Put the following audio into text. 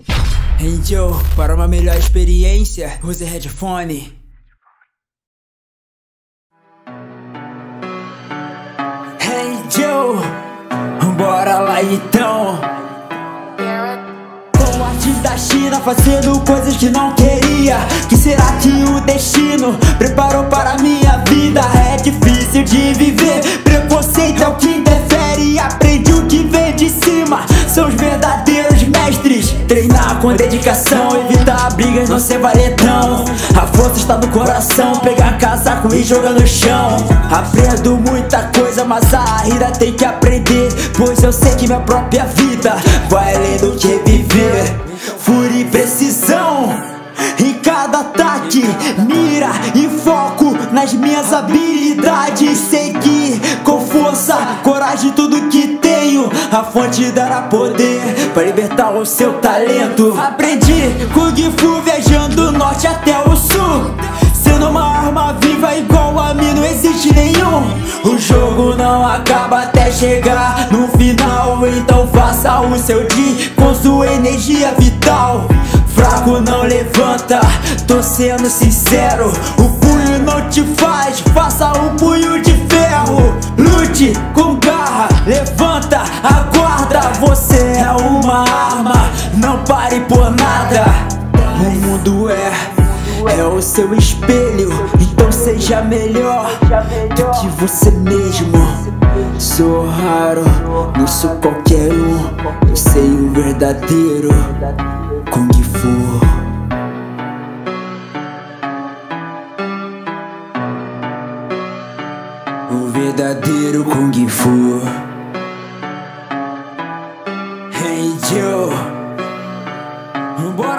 Hey Joe, para uma melhor experiência, use headphone. Hey Joe, bora lá então. Com arte da China, fazendo coisas que não queria. Que será que o destino preparou para minha vida? É difícil de viver, preconceito é o que interfere. Aprendi o que vem de cima, são os verdadeiros mestres. Treinar com dedicação, evitar brigas, não ser valetão. A força está no coração, pegar casaco e jogar no chão. Aprendo muita coisa, mas a vida tem que aprender, pois eu sei que minha própria vida vai além do que viver. Fúria e precisão em cada ataque, mira e foco nas minhas habilidades. Seguir com força, coragem, tudo que tenho. A fonte dará poder para libertar o seu talento. Aprendi Kung Fu viajando do norte até o sul, sendo uma arma viva igual a mim não existe nenhum. O jogo não acaba até chegar no final, então faça o seu dia com sua energia vital. Fraco não levanta, tô sendo sincero. O punho não te faz, faça um punho de ferro. Lute com garra, levanta, aguarda. Você é uma arma, não pare por nada. O mundo é o seu espelho, então seja melhor do que você mesmo. Sou raro, não sou qualquer um, eu sei o verdadeiro Kung Fu. O verdadeiro Kung Fu. Hey Joe,